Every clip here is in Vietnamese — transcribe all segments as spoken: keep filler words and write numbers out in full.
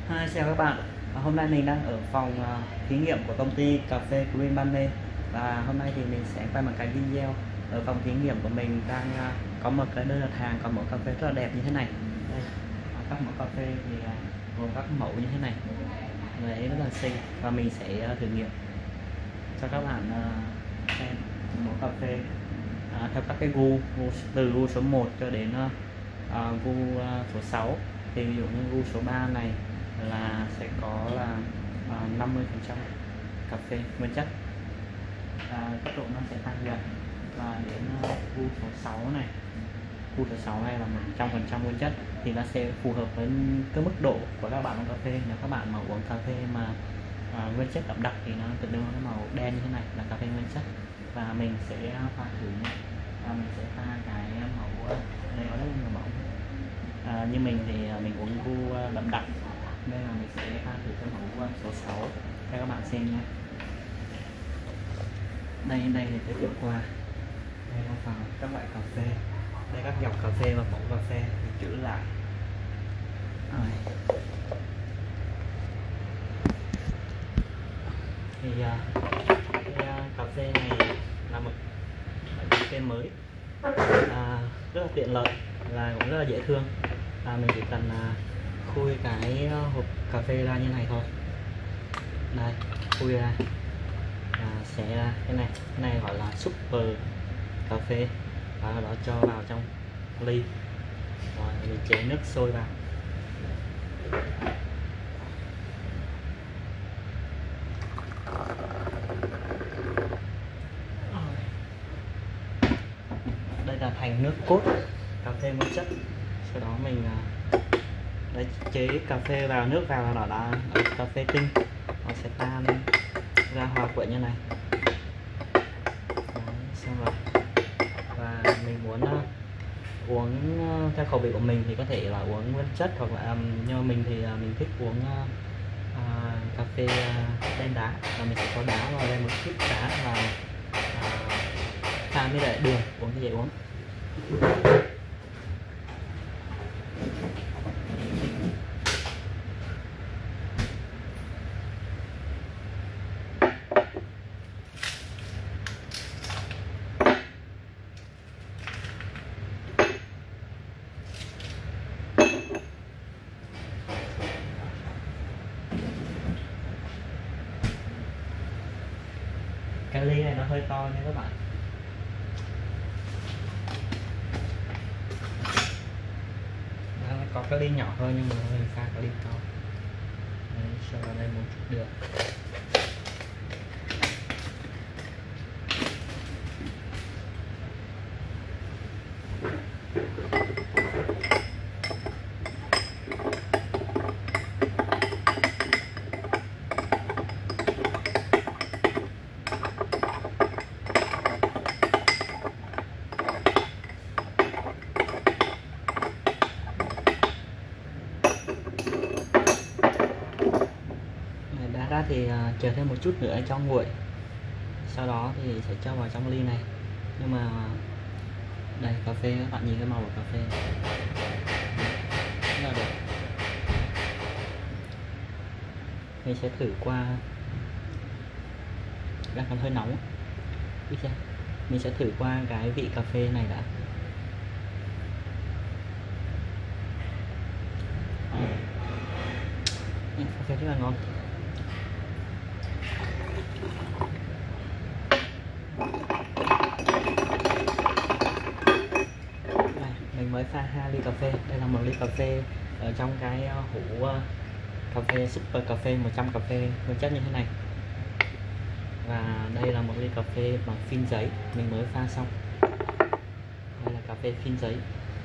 Hi, chào các bạn. À, hôm nay mình đang ở phòng à, thí nghiệm của công ty cà phê Green Banne, và hôm nay thì mình sẽ quay một cái video ở phòng thí nghiệm của mình đang à, có một cái đơn đặt hàng có mẫu cà phê rất là đẹp như thế này. Đây, à, các mẫu cà phê thì à, gồm các mẫu như thế này, đấy rất là xinh, và mình sẽ à, thử nghiệm cho các bạn à, xem mẫu cà phê à, theo các cái gu, gu từ gu số một cho đến à, à, gu à, số sáu. Thì ví dụ như gu số ba này là sẽ có là à, năm mươi phần trăm cà phê nguyên chất, à, tốc độ nó sẽ tăng dần, và đến uh, gu số sáu này gu số sáu này là một trăm phần trăm nguyên chất, thì nó sẽ phù hợp với cái mức độ của các bạn uống cà phê. Nếu các bạn mà uống cà phê mà à, nguyên chất đậm đặc thì nó tự nhiên nó màu đen như thế này là cà phê nguyên chất. Và mình sẽ pha thử nha, và mình sẽ pha cái mẫu đây có rất là nhiều mẫu. À, như mình thì mình uống gu đậm đặc nên là mình sẽ pha thử cái mẫu số sáu cho các bạn xem nha. Đây đây thì giới thiệu qua đây là phần các loại cà phê, đây các dòng cà phê và mẫu cà phê mình chữ lại. Rồi. Thì uh, cái uh, cà phê này là một loại cà phê mới, à, rất là tiện lợi, là cũng rất là dễ thương. À, mình chỉ cần uh, khui cái hộp cà phê ra như này thôi, đây khui ra và sẽ ra cái này cái này gọi là super cà phê, và đó cho vào trong ly, rồi mình chế nước sôi vào. Đây là thành nước cốt cà phê nguyên chất. Sau đó mình đấy, chế cà phê vào, nước vào là nó đã cà phê tinh, nó sẽ tan ra hòa quyện như này. Đấy, xong rồi, và mình muốn uh, uống uh, theo khẩu vị của mình thì có thể là uống nguyên chất, hoặc là um, nhưng mà mình thì uh, mình thích uống uh, uh, cà phê uh, đen đá, và mình sẽ có đá vào đây, một chút đá, và uh, pha với lại đường uống thì dễ uống. Cái ly này nó hơi to nha các bạn. Nó có cái ly nhỏ hơn nhưng mà mình pha cái ly to. Đấy, cho vào đây một chút được. Ra thì uh, chờ thêm một chút nữa cho nguội, sau đó thì sẽ cho vào trong ly này. Nhưng mà đây cà phê, các bạn nhìn cái màu của cà phê rất là đẹp. Mình sẽ thử qua, đang còn hơi nóng, biết chưa? Mình sẽ thử qua cái vị cà phê này đã. Ừ, cà phê rất là ngon. Mình mới pha hai ly cà phê. Đây là một ly cà phê ở trong cái hũ cà phê super cà phê một trăm cà phê nguyên chất như thế này, và đây là một ly cà phê bằng phin giấy mình mới pha xong. Đây là cà phê phin giấy.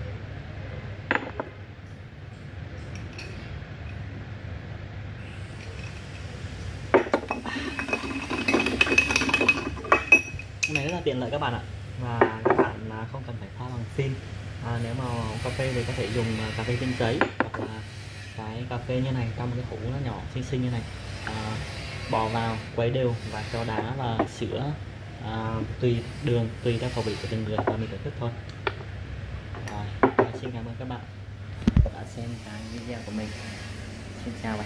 Cái này rất là tiện lợi các bạn ạ, và các bạn không cần phải pha bằng phin. À, nếu mà uống cà phê thì có thể dùng cà phê phin giấy, hoặc là cái cà phê như này trong cái hũ nó nhỏ xinh xinh như này, à, bỏ vào quấy đều và cho đá và sữa, à, tùy đường tùy theo khẩu vị của từng người, và mình thưởng thức thôi. Rồi, xin cảm ơn các bạn đã xem cái video của mình. Xin chào và